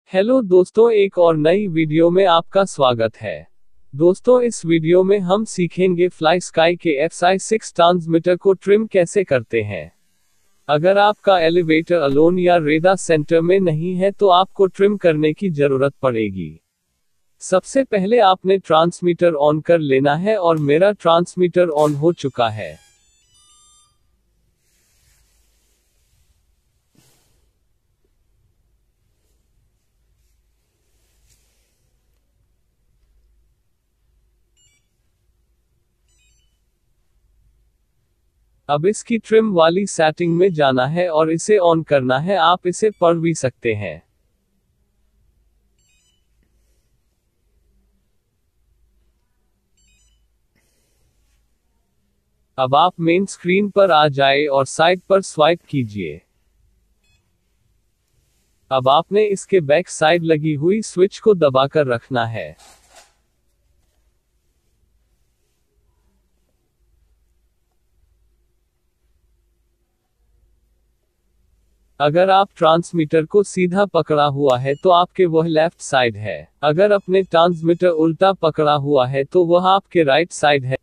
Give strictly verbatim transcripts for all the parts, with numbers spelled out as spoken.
Hello दोस्तों, एक और नई वीडियो में आपका स्वागत है। दोस्तों, इस वीडियो में हम सीखेंगे फ्लाई स्काई के एफ आई सिक्स ट्रांसमीटर को ट्रिम कैसे करते हैं। अगर आपका एलिवेटर अलोन या रेडा सेंटर में नहीं है तो आपको ट्रिम करने की जरूरत पड़ेगी। सबसे पहले आपने ट्रांसमीटर ऑन कर लेना है और मेरा ट्रांसमीटर ऑन हो चुका है। अब इसकी ट्रिम वाली सेटिंग में जाना है और इसे ऑन करना है। आप इसे पढ़ भी सकते हैं। अब आप मेन स्क्रीन पर आ जाए और साइड पर स्वाइप कीजिए। अब आपने इसके बैक साइड लगी हुई स्विच को दबाकर रखना है। अगर आप ट्रांसमीटर को सीधा पकड़ा हुआ है तो आपके वह लेफ्ट साइड है। अगर अपने ट्रांसमीटर उल्टा पकड़ा हुआ है तो वह आपके राइट साइड है।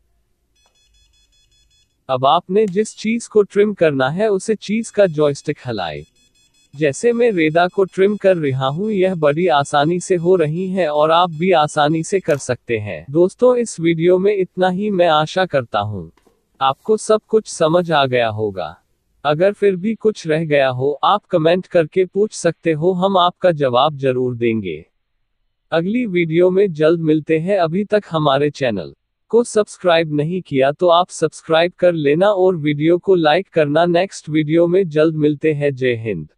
अब आपने जिस चीज को ट्रिम करना है उसे चीज का जॉयस्टिक हिलाए। जैसे मैं रेडा को ट्रिम कर रहा हूँ, यह बड़ी आसानी से हो रही है और आप भी आसानी से कर सकते हैं। दोस्तों, इस वीडियो में इतना ही। मैं आशा करता हूँ आपको सब कुछ समझ आ गया होगा। अगर फिर भी कुछ रह गया हो, आप कमेंट करके पूछ सकते हो, हम आपका जवाब जरूर देंगे। अगली वीडियो में जल्द मिलते हैं। अभी तक हमारे चैनल को सब्सक्राइब नहीं किया तो आप सब्सक्राइब कर लेना और वीडियो को लाइक करना। नेक्स्ट वीडियो में जल्द मिलते हैं। जय हिंद।